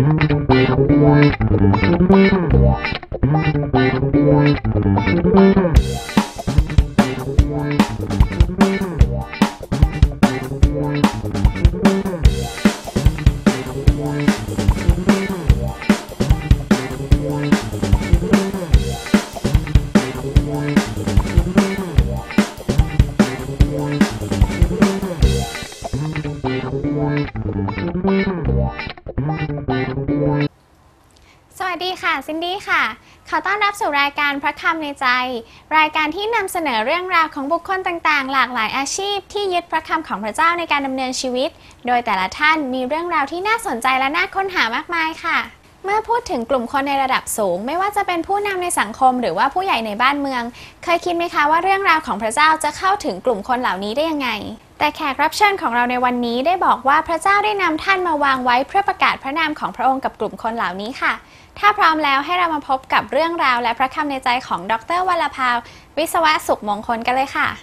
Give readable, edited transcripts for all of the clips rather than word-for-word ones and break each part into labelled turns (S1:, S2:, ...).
S1: สวัสดีค่ะซินดี้ค่ะขอต้อนรับสู่รายการพระคำในใจรายการที่นำเสนอเรื่องราวของบุคคลต่างๆหลากหลายอาชีพที่ยึดพระคำของพระเจ้าในการดำเนินชีวิตโดยแต่ละท่านมีเรื่องราวที่น่าสนใจและน่าค้นหามากมายค่ะเมื่อพูดถึงกลุ่มคนในระดับสูงไม่ว่าจะเป็นผู้นำในสังคมหรือว่าผู้ใหญ่ในบ้านเมืองเคยคิดไหมคะว่าเรื่องราวของพระเจ้าจะเข้าถึงกลุ่มคนเหล่านี้ได้ยังไงแต่แขกรับเชิญของเราในวันนี้ได้บอกว่าพระเจ้าได้นำท่านมาวางไว้เพื่อประกาศพระนามของพระองค์กับกลุ่มคนเหล่านี้ค่ะถ้าพร้อมแล้วให้เรามาพบกับเรื่องราวและพระคำในใจของดร.วรภา วิศวะสุขมงคลกันเลยค่ะ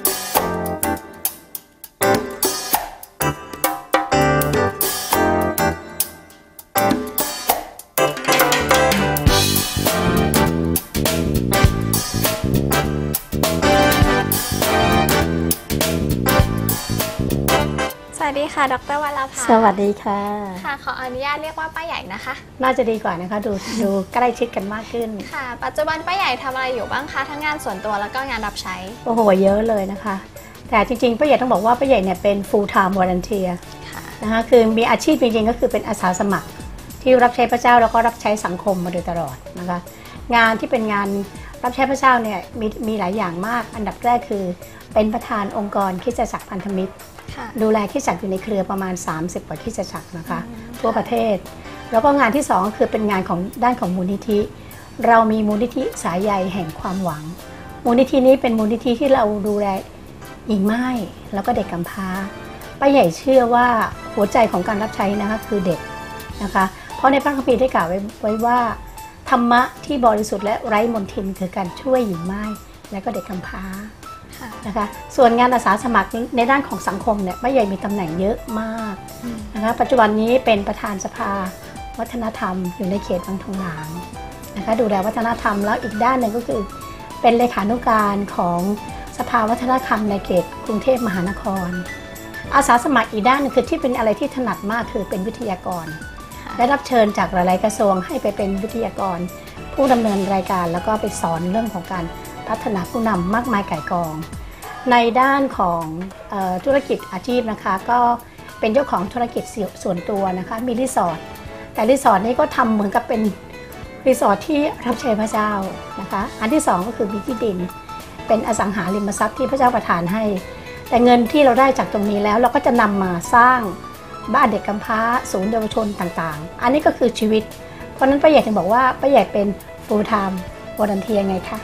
S1: สวัสดีค่ะดร.วรภา
S2: สวัสดีค่ะ
S1: ค่ะขออนุญาตเรียกว่าป้าใหญ่นะคะ
S2: น่าจะดีกว่านะคะดูใกล้ชิดกันมากขึ้น
S1: ค่ะปัจจุบันป้าใหญ่ทำอะไรอยู่บ้างคะทั้งงานส่วนตัวแล้วก็งานรับใช้
S2: โอ้โหเยอะเลยนะคะแต่จริงๆป้าใหญ่ต้องบอกว่าป้าใหญ่เนี่ยเป็น full time volunteer นะคะคือมีอาชีพจริงๆก็คือเป็นอาสาสมัครที่รับใช้พระเจ้าแล้วก็รับใช้สังคมมาโดยตลอดนะคะงานที่เป็นงานรับใช้พระเจ้าเนี่ยมีหลายอย่างมากอันดับแรกคือเป็นประธานองค์กรคริสตจักรพันธมิตรดูแลคริสตจักรอยู่ในเครือประมาณ30กว่าคริสตจักรนะคะทั่วประเทศแล้วก็งานที่2ก็คือเป็นงานของด้านของมูลนิธิเรามีมูลนิธิสายใยแห่งความหวังมูลนิธินี้เป็นมูลนิธิที่เราดูแลหญิงม่ายแล้วก็เด็กกำพร้าป้าใหญ่เชื่อว่าหัวใจของการรับใช้นะคะคือเด็กนะคะเพราะในพระคัมภีร์ได้กล่าวไว้ว่าธรรมะที่บริสุทธิ์และไร้มลทินคือการช่วยหญิงม่ายและก็เด็กกำพร้านะคะส่วนงานอาสาสมัครในด้านของสังคมเนี่ยป้าใหญ่มีตำแหน่งเยอะมากนะคะปัจจุบันนี้เป็นประธานสภาวัฒนธรรมอยู่ในเขตวังทองหลางนะคะดูแลวัฒนธรรมแล้วอีกด้านหนึ่งก็คือเป็นเลขานุการของสภาวัฒนธรรมในเขตกรุงเทพมหานครอาสาสมัครอีกด้านนึงคือที่เป็นอะไรที่ถนัดมากคือเป็นวิทยากรได้รับเชิญจากหลายๆกระทรวงให้ไปเป็นวิทยากรผู้ดำเนินรายการแล้วก็ไปสอนเรื่องของการพัฒนาผู้นำมากมายก่ายกองในด้านของธุรกิจอาชีพนะคะก็เป็นเจ้าของธุรกิจส่วนตัวนะคะมีรีสอร์ทแต่รีสอร์ทนี้ก็ทำเหมือนกับเป็นรีสอร์ทที่รับใช้พระเจ้านะคะอันที่2ก็คือมีที่ดินเป็นอสังหาริมทรัพย์ที่พระเจ้าประทานให้แต่เงินที่เราได้จากตรงนี้แล้วเราก็จะนำมาสร้างบ้านเด็กกำพร้าศูนย์เยาวชนต่างๆอันนี้ก็คือชีวิตเพราะนั้นป้าใหญ่ถึงบอกว่าป้าใหญ่เป็น full time volunteer ไงคะ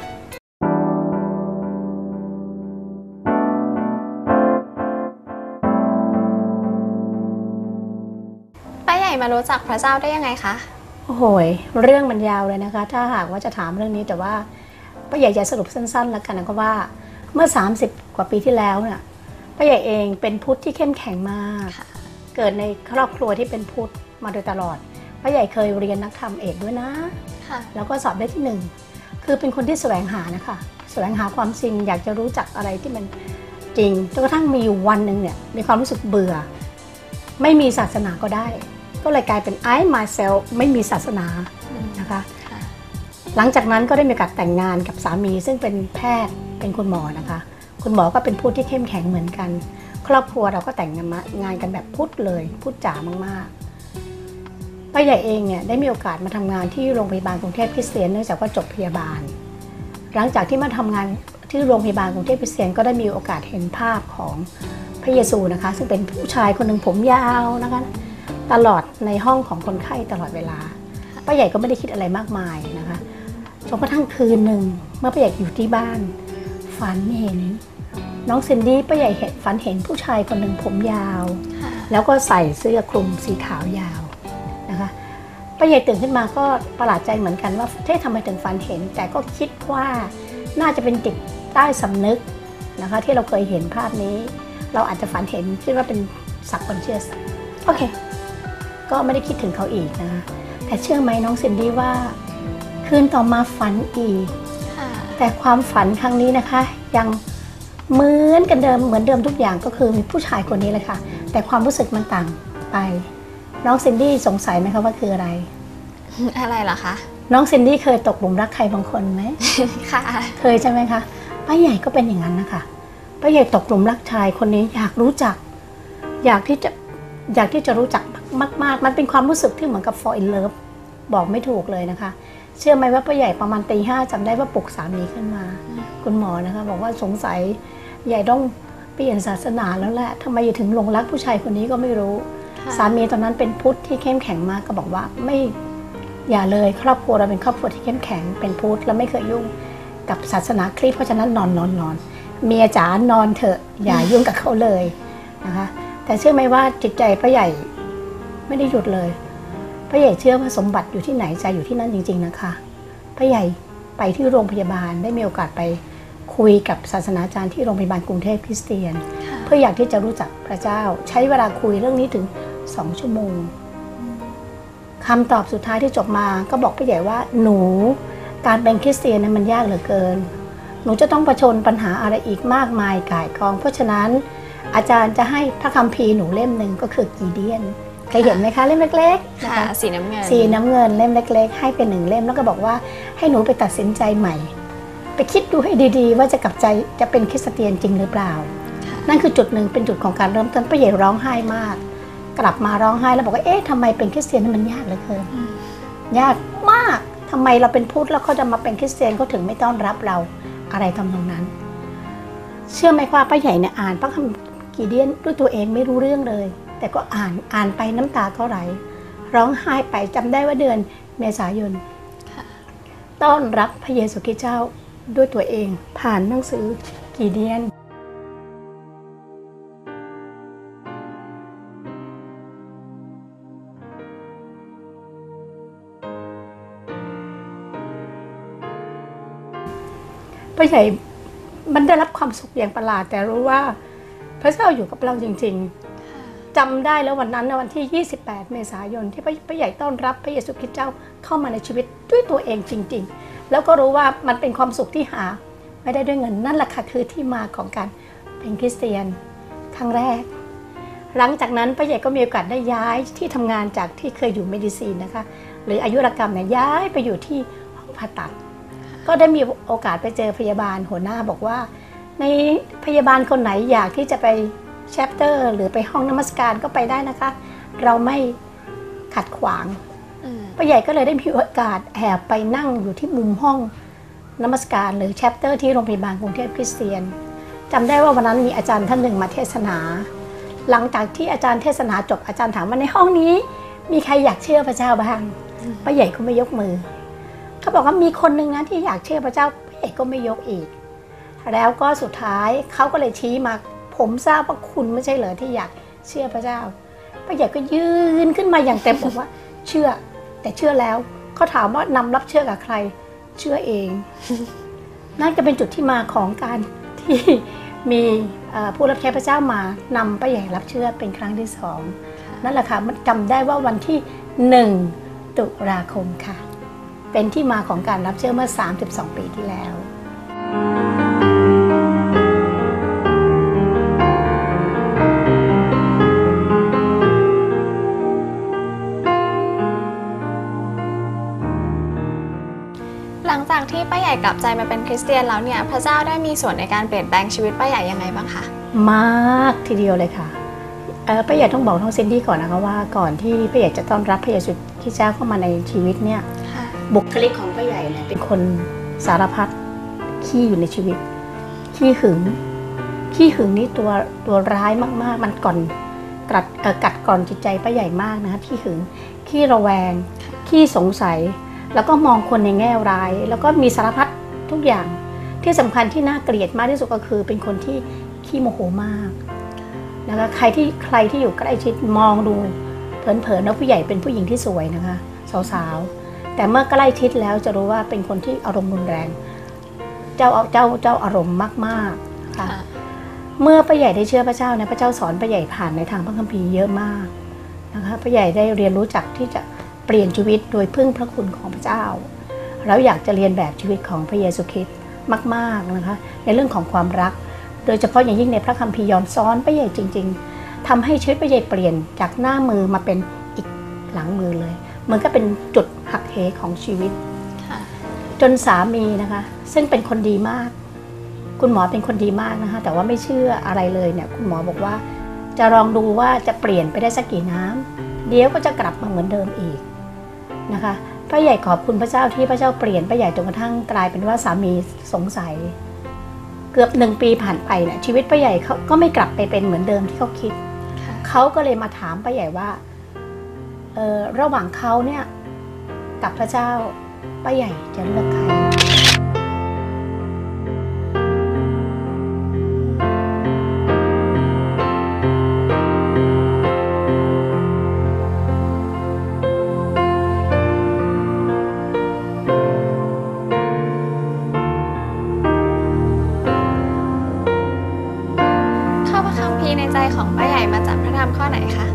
S1: มารู้จักพระเจ้าได้ยังไงคะ
S2: โอ้โหเรื่องมันยาวเลยนะคะถ้าหากว่าจะถามเรื่องนี้แต่ว่าป้าใหญ่จะสรุปสั้นๆแล้วกันนะก็ว่าเมื่อ30กว่าปีที่แล้วเนี่ยป้าใหญ่เองเป็นพุทธที่เข้มแข็งมากเกิดในครอบครัวที่เป็นพุทธมาโดยตลอดป้าใหญ่เคยเรียนนักธรรมเอกด้วยนะแล้วก็สอบได้ที่1คือเป็นคนที่แสวงหานะคะแสวงหาความจริงอยากจะรู้จักอะไรที่มันจริงจนกระทั่งมีอยู่วันหนึ่งเนี่ยมีความรู้สึกเบื่อไม่มีศาสนาก็ได้ก็เลยกลายเป็น I myself ไม่มีศาสนานะคะหลังจากนั้นก็ได้มีโอกาสแต่งงานกับสามีซึ่งเป็นแพทย์เป็นคุณหมอนะคะคุณหมอก็เป็นผู้ที่เข้มแข็งเหมือนกันครอบครัวเราก็แต่งงานกันแบบพุทธเลยพุทธจ๋ามากๆป้าใหญ่เองเนี่ยได้มีโอกาสมาทำงานที่โรงพยาบาลกรุงเทพคริสเตียนเนื่องจากว่าจบพยาบาลหลังจากที่มาทำงานที่โรงพยาบาลกรุงเทพคริสเตียนก็ได้มีโอกาสเห็นภาพของพระเยซูนะคะซึ่งเป็นผู้ชายคนหนึ่งผมยาวนะคะตลอดในห้องของคนไข้ตลอดเวลาป้าใหญ่ก็ไม่ได้คิดอะไรมากมายนะคะจนกระทั่งคืนหนึ่งเมื่อป้าใหญ่อยู่ที่บ้านฝันเห็นน้องซินดี้ป้าใหญ่ฝันเห็นผู้ชายคนหนึ่งผมยาวแล้วก็ใส่เสื้อคลุมสีขาวยาวนะคะป้าใหญ่ตื่นขึ้นมาก็ประหลาดใจเหมือนกันว่าทำไมถึงฝันเห็นแต่ก็คิดว่าน่าจะเป็นจิตใต้สำนึกนะคะที่เราเคยเห็นภาพนี้เราอาจจะฝันเห็นคิดว่าเป็นsubconsciousโอเคก็ไม่ได้คิดถึงเขาอีกนะคะแต่เชื่อไหมน้องซินดี้ว่าคืนต่อมาฝันอีกแต่ความฝันครั้งนี้นะคะยังเหมือนกันเดิมเหมือนเดิมทุกอย่างก็คือมีผู้ชายคนนี้เลยค่ะแต่ความรู้สึกมันต่างไปน้องซินดี้สงสัยไหมคะว่าคืออะไร
S1: อะไรเหรอคะ
S2: น้องซินดี้เคยตกหลุมรักใครบางคนไหม
S1: ค่ะ
S2: เคยใช่ไหมคะป้าใหญ่ก็เป็นอย่างนั้นนะคะป้าใหญ่ตกหลุมรักชายคนนี้อยากรู้จักอยากที่จะรู้จักมากๆมันเป็นความรู้สึกที่เหมือนกับ fall in love บอกไม่ถูกเลยนะคะเชื่อไหมว่าป้าใหญ่ประมาณตี 5จำได้ว่าปลุกสามีขึ้นมาคุณหมอนะคะบอกว่าสงสัยใหญ่ต้องเปลี่ยนศาสนาแล้วแหละทำไมถึงหลงรักผู้ชายคนนี้ก็ไม่รู้สามีตอนนั้นเป็นพุทธที่เข้มแข็งมากก็บอกว่าไม่อย่าเลยครอบครัวเราเป็นครอบครัวที่เข้มแข็งเป็นพุทธและไม่เคยยุ่งกับศาสนาคริสต์เพราะฉะนั้นนอนเมียจ๋านอนเถอะอย่ายุ่งกับเขาเลยนะคะแต่เชื่อไหมว่าจิตใจป้าใหญ่ไม่ได้หยุดเลยป้าใหญ่เชื่อว่าสมบัติอยู่ที่ไหนใจอยู่ที่นั่นจริงๆนะคะป้าใหญ่ไปที่โรงพยาบาลได้มีโอกาสไปคุยกับศาสนาจารย์ที่โรงพยาบาลกรุงเทพคริสเตียนเพื่ออยากที่จะรู้จักพระเจ้าใช้เวลาคุยเรื่องนี้ถึง2 ชั่วโมงคำตอบสุดท้ายที่จบมาก็บอกป้าใหญ่ว่าหนูการเป็นคริสเตียนนั้นมันยากเหลือเกินหนูจะต้องเผชิญปัญหาอะไรอีกมากมายก่ายกองเพราะฉะนั้นอาจารย์จะให้พระคัมภีร์หนูเล่มหนึ่งก็คือกีเดียนเคยเห็นไหมคะเล่มเล็กๆนะคะ
S1: สีน้ำเงิน
S2: เล่มเล็กๆให้เป็น1 เล่มแล้วก็บอกว่าให้หนูไปตัดสินใจใหม่ไปคิดดูให้ดีๆว่าจะกลับใจจะเป็นคริสเตียนจริงหรือเปล่านั่นคือจุดหนึ่งเป็นจุดของการเริ่มต้นป้าใหญ่ร้องไห้มากกลับมาร้องไห้แล้วบอกว่าเอ๊ะทำไมเป็นคริสเตียนมันยากเหลือเกินยากมากทำไมเราเป็นพุทธแล้วเขาจะมาเป็นคริสเตียนเขาถึงไม่ต้อนรับเราอะไรทำตรงนั้นเชื่อไหมว่าป้าใหญ่เนี่ยอ่านพระคัมภีร์กีเดียนด้วยตัวเองไม่รู้เรื่องเลยแต่ก็อ่านไปน้ำตาก็ไหลร้องไห้ไปจำได้ว่าเดือนเมษายนต้อนรับพระเยซูคริสต์เจ้าด้วยตัวเองผ่านหนังสือกีเดียนป้าใหญ่มันได้รับความสุขอย่างประหลาดแต่รู้ว่าพระเจ้าอยู่กับเราจริงๆจำได้แล้ววันนั้นวันที่28 เมษายนที่ป้าใหญ่ต้อนรับพระเยซูคริสต์เจ้าเข้ามาในชีวิตด้วยตัวเองจริงๆแล้วก็รู้ว่ามันเป็นความสุขที่หาไม่ได้ด้วยเงินนั่นแหละค่ะคือที่มาของการเป็นคริสเตียนครั้งแรกหลังจากนั้นป้าใหญ่ก็มีโอกาสได้ย้ายที่ทำงานจากที่เคยอยู่เมดิซีนนะคะหรืออายุรกรรมเนี่ยย้ายไปอยู่ที่ห้องผ่าตัดก็ได้มีโอกาสไปเจอพยาบาลหัวหน้าบอกว่าในพยาบาลคนไหนอยากที่จะไปแชปเตอร์หรือไปห้องนมัสการก็ไปได้นะคะเราไม่ขัดขวางป้าใหญ่ก็เลยได้มีโอกาสแอบไปนั่งอยู่ที่มุมห้องนมัสการหรือแชปเตอร์ที่โรงพยาบาลกรุงเทพคริสเตียนจำได้ว่าวันนั้นมีอาจารย์ท่านหนึ่งมาเทศนาหลังจากที่อาจารย์เทศนาจบอาจารย์ถามว่าในห้องนี้มีใครอยากเชื่อพระเจ้าบ้างป้าใหญ่ก็ไม่ยกมือเขาบอกว่ามีคนหนึ่งนะที่อยากเชื่อพระเจ้าป้าใหญ่ก็ไม่ยกอีกแล้วก็สุดท้ายเขาก็เลยชี้มาผมทราบว่าคุณไม่ใช่เหรอที่อยากเชื่อพระเจ้าป้าใหญ่ก็ยืนขึ้นมาอย่างเต็มบอกว่าเชื่อแต่เชื่อแล้วเขาถามว่านำรับเชื่อกับใครเชื่อเองนั่นจะเป็นจุดที่มาของการที่มีผู้รับใช้พระเจ้ามานำป้าใหญ่รับเชื่อเป็นครั้งที่2นั่นแหละค่ะมันจำได้ว่าวันที่1 ตุลาคมค่ะเป็นที่มาของการรับเชื่อเมื่อ32 ปีที่แล้ว
S1: หลังจากที่ป้าใหญ่กลับใจมาเป็นคริสเตียนแล้วเนี่ยพระเจ้าได้มีส่วนในการเปลี่ยนแปลงชีวิตป้าใหญ่ยังไงบ้างคะ
S2: มากทีเดียวเลยค่ะป้าใหญ่ต้องบอกน้องซินดี้ก่อนนะคะว่าก่อนที่ป้าใหญ่จะต้อนรับพระเยซูคริสต์เจ้าเข้ามาในชีวิตเนี่ยบุคลิกของป้าใหญ่เนี่ยเป็นคนสารพัดขี้อยู่ในชีวิตขี้หึงนี่ตัวร้ายมากๆมันกัดก่อนจิตใจป้าใหญ่มากนะคะขี้หึงขี้ระแวงขี้สงสัยแล้วก็มองคนในแง่ร้ายแล้วก็มีสารพัดทุกอย่างที่สำคัญที่น่าเกลียดมากที่สุดก็คือเป็นคนที่ขี้โมโหมากนะคะใครที่อยู่ใกล้ชิดมองดูเผินๆแล้วผู้ใหญ่เป็นผู้หญิงที่สวยนะคะสาวๆแต่เมื่อใกล้ชิดแล้วจะรู้ว่าเป็นคนที่อารมณ์รุนแรงเจ้าอารมณ์มากๆค่ะเมื่อป้าใหญ่ได้เชื่อพระเจ้านะพระเจ้าสอนป้าใหญ่ผ่านในทางพระคัมภีร์เยอะมากนะคะพ่อใหญ่ได้เรียนรู้จักที่จะเปลี่ยนชีวิตโดยพึ่งพระคุณของพระเจ้าแล้วอยากจะเรียนแบบชีวิตของพระเยซูคริสต์มากๆนะคะในเรื่องของความรักโดยเฉพาะอย่างยิ่งในพระคัมภีร์ย้อนซ้อนพ่อใหญ่จริงๆทำให้ชีวิตพ่อใหญ่เปลี่ยนจากหน้ามือมาเป็นอีกหลังมือเลยมันก็เป็นจุดหักเหของชีวิตจนสามีนะคะซึ่งเป็นคนดีมากคุณหมอเป็นคนดีมากนะคะแต่ว่าไม่เชื่ออะไรเลยเนี่ยคุณหมอบอกว่าจะลองดูว่าจะเปลี่ยนไปได้สักกี่น้ำเดี๋ยวก็จะกลับมาเหมือนเดิมอีกนะคะป้าใหญ่ขอบคุณพระเจ้าที่พระเจ้าเปลี่ยนป้าใหญ่จนกระทั่งกลายเป็นว่าสามีสงสัยเกือบ1 ปีผ่านไปเนี่ยชีวิตป้าใหญ่เขาก็ไม่กลับไปเป็นเหมือนเดิมที่เขาคิดเขาก็เลยมาถามป้าใหญ่ว่าระหว่างเขาเนี่ยกับพระเจ้าป้าใหญ่จะเลือกใคร
S1: ในใจของป้าใหญ่มาจากพระธรรมข้อไหนคะ